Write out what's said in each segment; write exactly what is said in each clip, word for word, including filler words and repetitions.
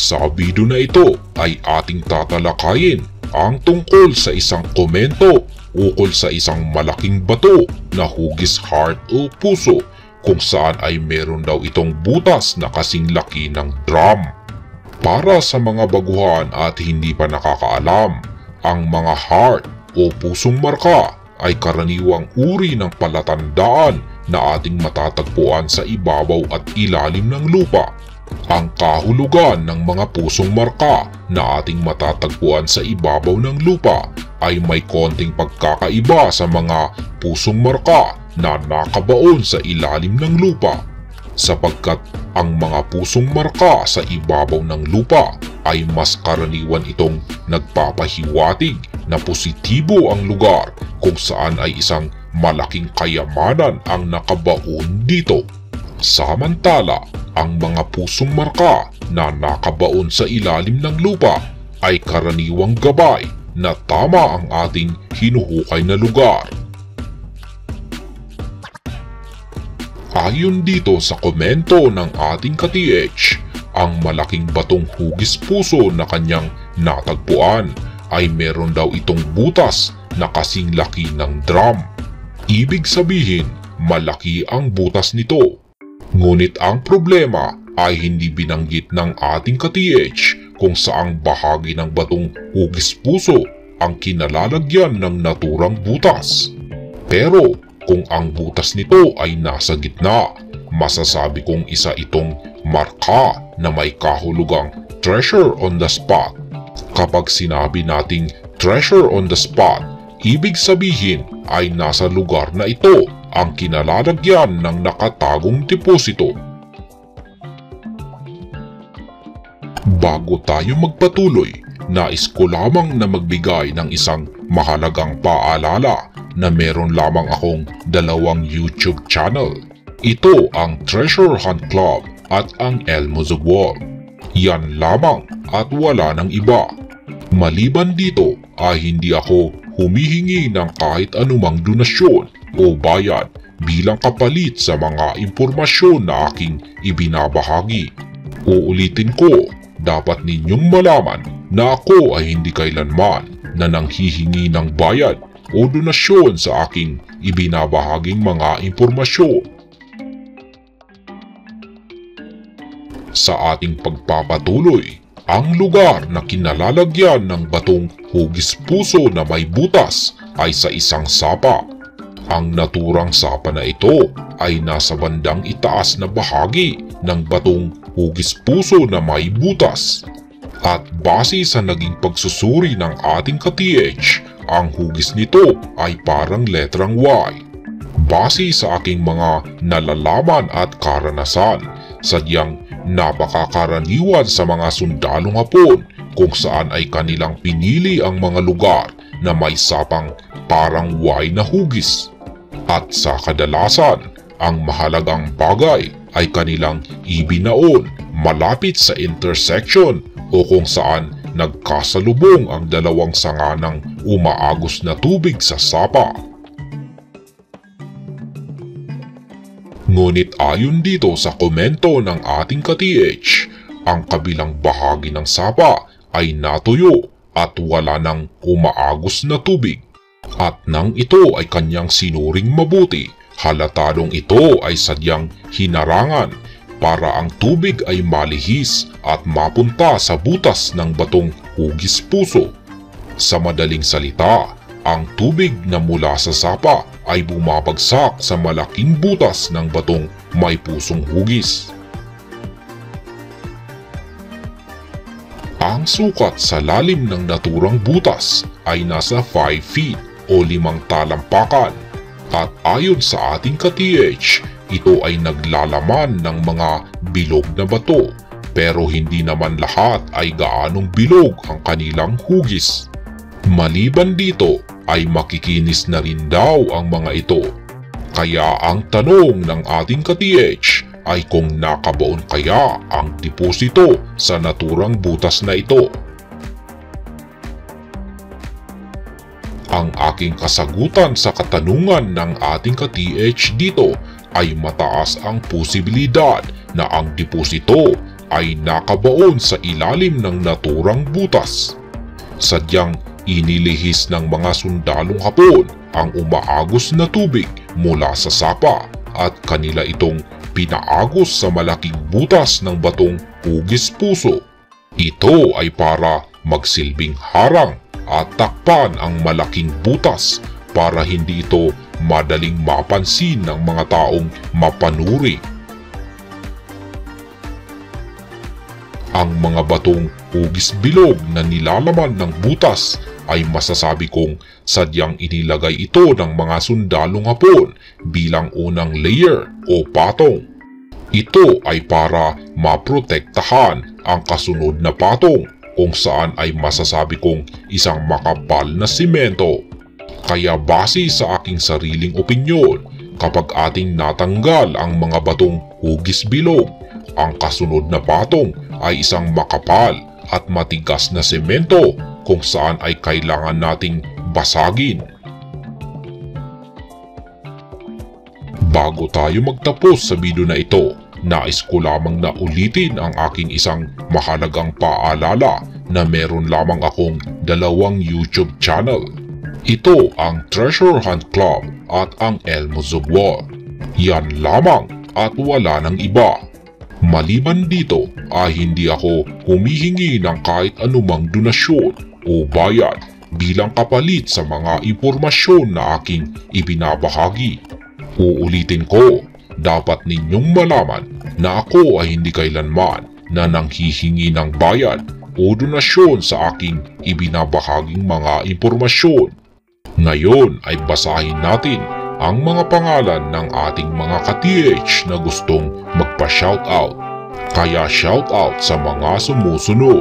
Sa video na ito ay ating tatalakayin ang tungkol sa isang komento ukol sa isang malaking bato na hugis heart o puso kung saan ay meron daw itong butas na kasing laki ng drum. Para sa mga baguhan at hindi pa nakakaalam, ang mga heart o pusong marka ay karaniwang uri ng palatandaan na ating matatagpuan sa ibabaw at ilalim ng lupa. Ang kahulugan ng mga pusong marka na ating matatagpuan sa ibabaw ng lupa ay may konting pagkakaiba sa mga pusong marka na nakabaon sa ilalim ng lupa, sapagkat ang mga pusong marka sa ibabaw ng lupa ay mas karaniwan itong nagpapahiwatig na positibo ang lugar kung saan ay isang malaking kayamanan ang nakabaon dito. Samantala, ang mga pusong marka na nakabaon sa ilalim ng lupa ay karaniwang gabay na tama ang ating hinuhukay na lugar. Ayon dito sa komento ng ating ka-T H, ang malaking batong hugis puso na kanyang natagpuan ay meron daw itong butas na kasing laki ng drum. Ibig sabihin, malaki ang butas nito. Ngunit ang problema ay hindi binanggit ng ating ka-T H kung saang bahagi ng batong hugis puso ang kinalalagyan ng naturang butas. Pero kung ang butas nito ay nasa gitna, masasabi kong isa itong marka na may kahulugang treasure on the spot. Kapag sinabi nating treasure on the spot, ibig sabihin ay nasa lugar na ito ang kinalalagyan ng nakatagong deposito. Bago tayo magpatuloy, nais ko lamang na magbigay ng isang mahalagang paalala na meron lamang akong dalawang YouTube channel. Ito ang Treasure Hunt Club at ang Elmo Zugwal. Yan lamang at wala ng iba. Maliban dito ay hindi ako humihingi ng kahit anumang donasyon o bayad bilang kapalit sa mga impormasyon na aking ibinabahagi. Uulitin ko, dapat ninyong malaman na ako ay hindi kailanman na nanghihingi ng bayad o donasyon sa aking ibinabahaging mga impormasyon. Sa ating pagpapatuloy, ang lugar na kinalalagyan ng batong hugis puso na may butas ay sa isang sapa. Ang naturang sapa na ito ay nasa bandang itaas na bahagi ng batong hugis puso na may butas. At base sa naging pagsusuri ng ating ka-T H, ang hugis nito ay parang letrang Y. Base sa aking mga nalalaman at karanasan, sadyang napakakaraniwan sa mga sundalong Hapon kung saan ay kanilang pinili ang mga lugar na may sapang parang Y na hugis. At sa kadalasan, ang mahalagang bagay ay kanilang ibinaon malapit sa intersection o kung saan nagkasalubong ang dalawang sanga ng umaagos na tubig sa sapa. Ngunit ayon dito sa komento ng ating ka-T H, ang kabilang bahagi ng sapa ay natuyo at wala ng umaagos na tubig. At nang ito ay kanyang sinuring mabuti, halatadong ito ay sadyang hinarangan para ang tubig ay malihis at mapunta sa butas ng batong hugis puso. Sa madaling salita, ang tubig na mula sa sapa ay bumabagsak sa malaking butas ng batong may pusong hugis. Ang sukat sa lalim ng naturang butas ay nasa five feet o limang talampakan. At ayon sa ating ka-T H, ito ay naglalaman ng mga bilog na bato, pero hindi naman lahat ay gaanong bilog ang kanilang hugis. Maliban dito ay makikinis na rin daw ang mga ito. Kaya ang tanong ng ating ka-T H ay kung nakabaon kaya ang deposito sa naturang butas na ito. Ang aking kasagutan sa katanungan ng ating ka-T H dito ay mataas ang posibilidad na ang deposito ay nakabaon sa ilalim ng naturang butas. Sadyang inilihis ng mga sundalong Hapon ang umaagos na tubig mula sa sapa at kanila itong pinaagos sa malaking butas ng batong hugis puso. Ito ay para magsilbing harang at takpan ang malaking butas para hindi ito madaling mapansin ng mga taong mapanuri. Ang mga batong hugis bilog na nilalaman ng butas ay masasabi kong sadyang inilagay ito ng mga sundalong Hapon bilang unang layer o patong. Ito ay para maprotektahan ang kasunod na patong kung saan ay masasabi kong isang makapal na simento. Kaya base sa aking sariling opinyon, kapag ating natanggal ang mga batong hugis bilog, ang kasunod na patong ay isang makapal at matigas na semento kung saan ay kailangan nating basagin. Bago tayo magtapos sa video na ito, nais ko lamang na ulitin ang aking isang mahalagang paalala na meron lamang akong dalawang YouTube channel. Ito ang Treasure Hunt Club at ang Elmo Zugwar. Yan lamang at wala nang iba. Maliban dito ay hindi ako humihingi ng kahit anumang donasyon o bayad bilang kapalit sa mga impormasyon na aking ibinabahagi. Uulitin ko, dapat ninyong malaman na ako ay hindi kailanman na nanghihingi ng bayad o donasyon sa aking ibinabahaging mga impormasyon. Ngayon ay basahin natin ang mga pangalan ng ating mga ka-T H na gustong magpa-shoutout. Kaya shoutout sa mga sumusunod.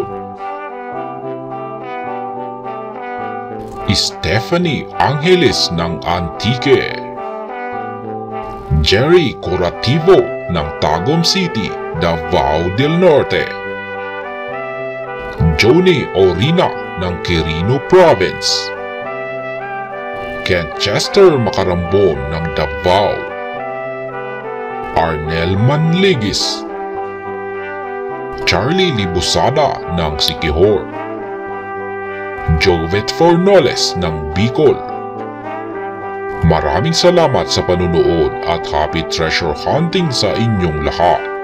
Stephanie Angeles ng Antique, Jerry Corativo ng Tagum City, Davao del Norte, Johnny Orina ng Quirino Province, Kent Chester Macarambon ng Davao, Arnel Manligis, Charlie Libusada ng Siquijor, Jovet Fornoles ng Bicol. Maraming salamat sa panunood at happy treasure hunting sa inyong lahat.